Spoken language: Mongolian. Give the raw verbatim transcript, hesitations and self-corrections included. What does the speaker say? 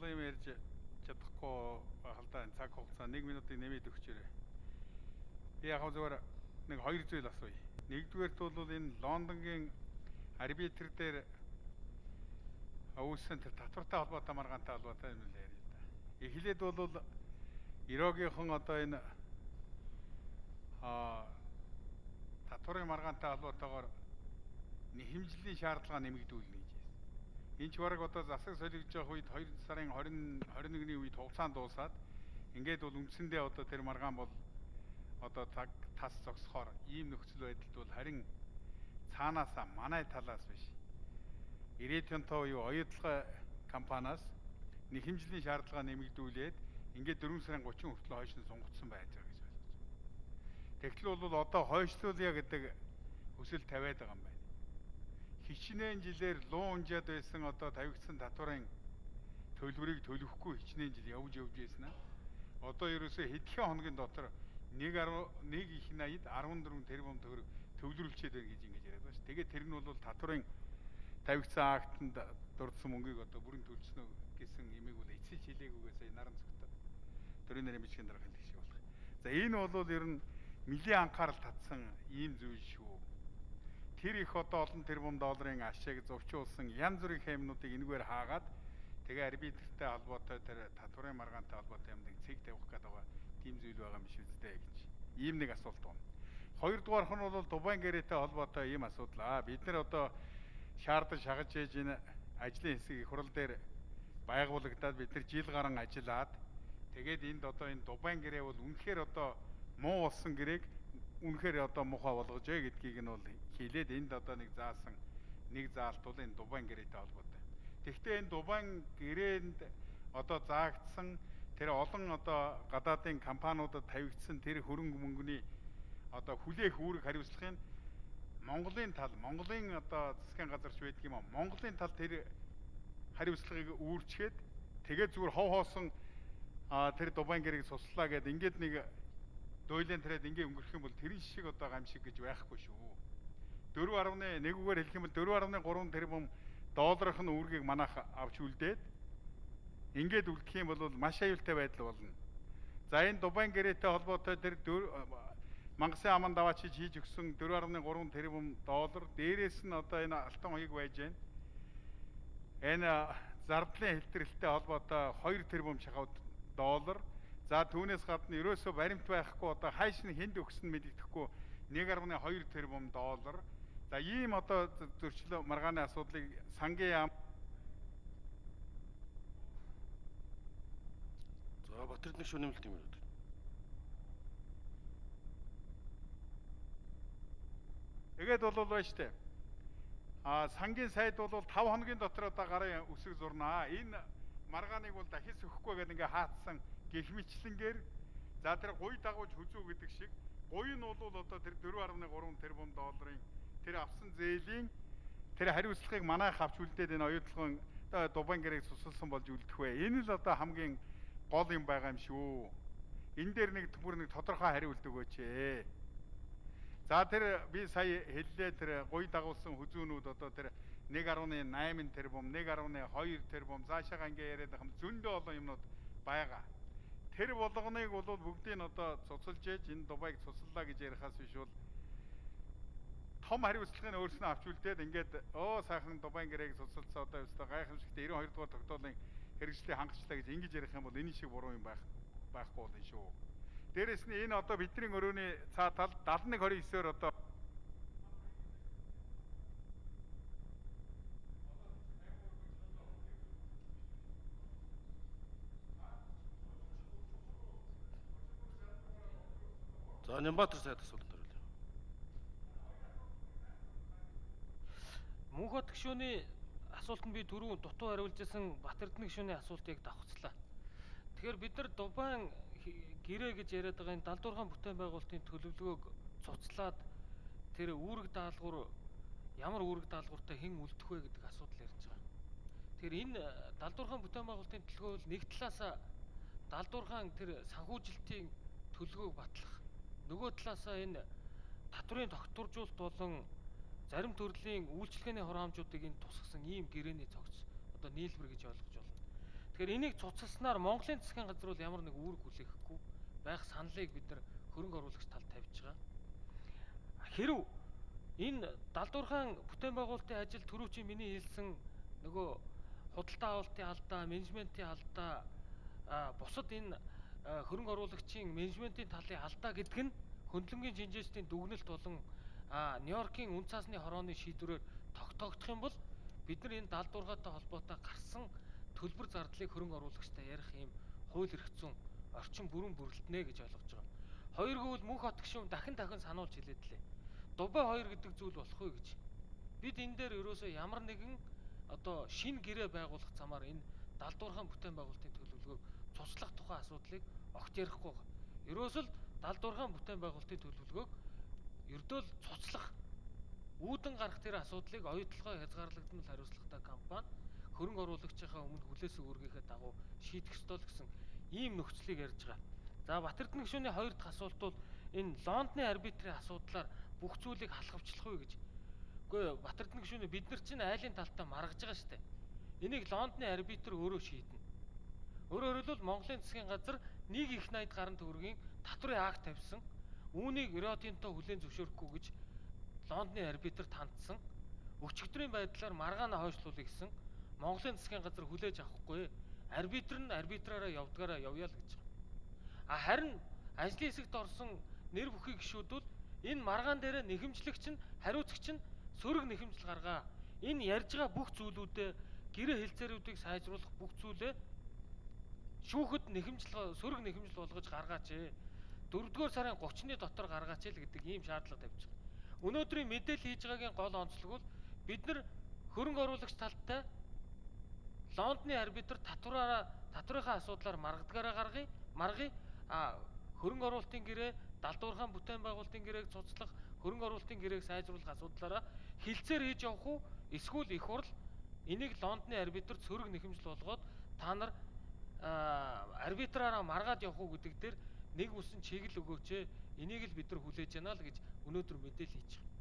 олон юм ярьж чадахгүй халдаа энэ цаг хугацаа нэг минутыг нэмээд өгчээрэй. Би яг зөвөр нэг хоёр зүйл асууя. Нэгдүгээрт бол энэ Лондонгийн арбитр дээр өвсөн тэр татвартай холбоотой маргаантай холбоотой юм л яриа л да. Эхлээд бол Ирогийнхон одоо энэ а татварын маргаантай холбоотойгоор хэмжлийн шаардлага нэмэгдүүлнэ гэж байна. Энэ ч бараг одоо засаг солигдож явах үед хоёр сарын двадцать двадцать одны үед хугацаанд дуусаад ингээд бол үндсэндээ одоо тэр маргаан бол одоо цаг тас зогсохоор ийм нөхцөл байдалд бол харин цаанаасаа манай талаас биш. Ирээдүйн тоо юу оюутлага компаниас нэхэмжлийн шаардлага нэмэгдүүлээд ингээд дөрвөн сарын тридцать хүртэл хойш нь сунгацсан байж байгаа гэж ойлгож байна. Тэгтэл бол одоо хойшлуулъя гэдэг хүсэл тавиад байгаа юм байна. Хичнээн жилээр луун унжаад байсан одоо тавигдсан татварын төлбөрийг төлөхгүй хичнээн жил явж явж байсан аа. Одоо ерөөсөө хэдхэн хоногийн дотор нэг их найд арван дөрвөн тэрбум төгрөг төвлөрүүлчихэд байна гэж ингэж яриад байна ш. Тэгээд тэр нь бол татварын тавигдсан актанд дурдсан мөнгийг одоо бүрэн төлснө гэсэн имийг бол эцсэж хэлээгүйгээ сая наран цогтой. Төрийн нарийн бичгийн дарга хэлэх шиг болох. За энэ бол ер нь нэлийн анхаарал татсан ийм зүйл шүү. Тэр их одоо олон тэрбум долларын ашиг зурчуулсан янз бүрийн хэмнүүдийг энэгээр хаагаад тэгээ арбитртэй холбоотой тэр татварын маргаантай холбоотой юмдаг цэг тавих гэдэг байгаа тийм зүйл байгаа юм биш үстэй гэж. Ийм нэг асуулт байна. Хоёрдугаарх нь бол Дубайн гэрээтэй холбоотой ийм асуудал. Аа бид нар одоо шаардаж шагаж ээж энэ ажлын хэсэг их хурал дээр байгуулагдаад бид нар жил гарan ажиллаад тэгээд энд одоо энэ Дубайн гэрээ бол үнэхээр одоо муу болсон гэрээг үнэхээр одоо муухай болгожээ гэдгийг нь бол хэлээд энд одоо нэг заасан нэг заалт бол энэ Дубайн гэрээтэй холбоотой. Тэгэхдээ энэ Дубайн гэрээнд одоо заагдсан тэр олон одоо гадаадын компаниудад тавигдсан тэр хөрөнгө мөнгөний одоо хүлээх үүрэг хариуцлагын Монголын тал, Монголын одоо засгийн газарч байдаг юм аа. Монголын тал тэр хариуцлагыг үүрчгээд тэгээд зүгээр хов хоосон тэр Дубайн гэрээг суслаа гэдэг ингээд нэг дойлын тэрээд ингээ өнгөрөх юм бол тэрэн шиг одоо гамшиг гэж байхгүй шүү. дөрвөн гаруй нэггээр хэлэх юм бол дөрвөн гаруй три тэрбум долларх нь үүргийг манайх авч үлдээд ингээд үлдэх юм бол маш аюултай байдал болно. За энэ Дубайн гэрээтэй холбоотой тэр Мангасын аманд аваач хийж өгсөн дөрвөн гаруй три тэрбум доллар дээрээс нь одоо энэ алтан хоёг байж байна. Энэ зардлын хэлтрэлтэй холбоотой хоёр тэрбум шахав доллар. За түүнээс гадна ерөөсөө баримт байхгүй одоо хайш нь хэнд өгсөн мэдэгдэхгүй нэг гаруй хоёр тэрбум доллар. За ийм одоо зөрчлөө маргааны асуудлыг сангийн яам. За Батэрдний шүүнэмэлт юм уу? Тэгээд бол байна штэ. А сангийн сайд бол таван хоногийн дотор одоо гарын үсэг зурнаа. Энэ маргааныг бол дахиж сөхөхгүй гэдэг ингээ хаацсан гэх мэтлэнгээр за тэр гуй дагууж хүзүү гэдэг шиг гуй нь бол одоо тэр дөрвөн гаруй три тэрбум долларын тэр авсан зээлийн тэр хариуцлагыг манайх авч үлдээд энэ оюутлогын одоо Дубайн гэрээг цуцлсан болж үлдэх вэ. Энэ л одоо хамгийн гол юм байгаа юм шүү. Энэ дээр нэг бүр нэг тодорхой хариулт өгөөч ээ. За тэр би сая хэллээ тэр гуй дагуулсан хүзүүнүүд одоо тэр нэг гаруй восемь тэрбум, нэг гаруй two тэрбум заашаага ингээ яриад байгаа юм зөндөө олон юмнууд байгаа. Тэр болгоныг бол бүгдийг нь одоо цуцалж ээж энэ Дубайг цуцлаа гэж ярихаас биш бол том хариуцлагыг өөрснөө авч үлдээд ингээд оо сайхан Дубайн гэрээг цуцалцаа одоо өстой гайхамшигт ninety-two дугаар тогтоолын хэрэгжлийг хангацлаа гэж ингэж ярих юм бол энэ шиг буруу юм байх байхгүй болно шүү. Дээрэс нь энэ одоо бидний өрөөний цаа тал seventy-one twenty-nine-оор одоо За Нямбатар сайд асуултанд хариулъя. Мөнхөд гишүүний асуултанд би түрүү дутуу хариулж байсан Батэрдний гишүүний асуултыг давхцлаа. Тэгэхээр бид нар Дубайн гэрээ гэж яриад байгаа энэ далдуурхан бүтээн байгуулалтын төлөвлөгөөг цуцлаад тэр үүрэг даалгавар ямар үүрэг даалгавартай хэн үлдэх вэ гэдэг асуудал ярьж байгаа. Тэгэхээр энэ далдуурхан бүтээн байгуулалтын төлөвлөгөө бол нэг талаасаа далдуурхан тэр санхүүжилтийн төлөвлөгөөг батлах, нөгөө талаасаа энэ татврын тогтворжуулалт болон зарим төрлийн үйлчлэгээний хор хамжуудыг энэ тусгасан ийм гэрээний цогц одоо нийлбэр гэж ойлгож байна. Тэгэхээр энийг цуцалснаар Монголын засгийн газар бол ямар нэг үүрэг хүлээхгүй байх саналыг бид нар хөрөнгө оруулагч талд тавьж байгаа. Хэрв энэ далдуурхаан бүтээн байгуулалтын ажил түрүүчийн миний хэлсэн нөгөө худалдаа авалтын алдаа, менежментийн алдаа, бусад энэ хөрөнгө оруулагчийн менежментийн талын алдаа гэдэг нь хөндлөнгийн шинжээчдийн дүгнэлт болон Нью-Йоркийн үн цаасны хорооны шийдвэрээр тогтоогдох юм бол бид нар энэ далдуурхаатай холбоотой гарсан төлбөр зардлыг хөрөнгө оруулагчтай ярих юм хууль эрх зүйн орчин бүрэн бүрэлдэнэ гэж ойлгож байгаа. Хоёргүй бол мөнх хот гишүүн дахин дахин сануулж хэлээд лээ. Дубай хоёр гэдэг зүйл болох уу гэж. Бид энэ дээр ерөөсөө ямар нэгэн одоо шинэ гэрээ байгуулах замаар энэ далдуурхан бүтээн байгуулалтын төлөвлөгөөг цуцлах тухай асуудлыг огт ярихгүй байгаа. Ерөөсөө л далдуурхан бүтээн байгуулалтын төлөвлөгөөг ердөө л цуцлах, үүдэн гарах тэр асуудлыг оюутлогоо хязгаарлагдмал хариуцлагатай компани хөрөнгө оруулагчийнхаа өмнө хүлээсэн үүргийнхээ дагуу шийдэх ёстой л гэсэн ийм нөхцөлийг ярьж байгаа. За Батэрдэн гишүүний хоёр дахь асуулт бол энэ Лондоны арбитрийн асуудлаар бүх зүйлийг халахвчлах уу гэж. Үгүй Батэрдэн гишүүний бид нар чинь айлын талтаа маргаж байгаа шүү дээ. Энийг Лондоны арбитр өөрөө шийднэ. Өөрөөр хэлбэл Монголын засгийн газар нэг их найд гарan төгрөгийн татврын акт тавьсан. Үүнийг Риотинто хүлээн зөвшөөрөхгүй гэж Лондоны арбитр тандсан. Өчигдрийн байдлаар маргаана хойшлуулъя гэсэн Монголын засгийн газар хүлээж авахгүй. Арбитр нь арбитраараа явдгаараа явъя л гэж. А харин ажлын хэсэгт орсон нэр бүхий гишүүд бол энэ маргаан дээр нэхэмжлэгч нь хариуцагч нь сөрөг нэхэмжил гаргаа. Энэ ярьж байгаа бүх зүйлүүдээ гэрээ хэлцээрүүдийг сайжруулах бүх зүйлээ шүүхэд нэхэмжил сөрөг нэхэмжил болгож гаргаач ээ. дөрөвдүгээр сарын гуравчны дотор гаргаач л гэдэг ийм шаардлага тавьж байгаа. Өнөөдрийн мэдээлэл хийж байгаагийн гол онцлог бол бид нар хөрөнгө оруулагч талтай Лондоны арбитр татвараараа татврынхаа асуудлаар маргадгаараа гаргая, маргая. А хөрөнгө оруулалтын гэрээ, далдуурхаан бүтээн байгуулалтын гэрээг цуцлах, хөрөнгө оруулалтын гэрээг сайжруулах асуудлаараа хилцээр хийж явах уу? Эсвэл их хурл энийг Лондоны арбитрт сөрөг нэхэмжил болгоод та нар арбитраараа маргаад явах уу гэдэг дээр нэг үсэн чиглэл өгөөч ээ. Энийг л бид нар хүлээж яана л гэж өнөөдөр мэдээлэл хийж байгаа.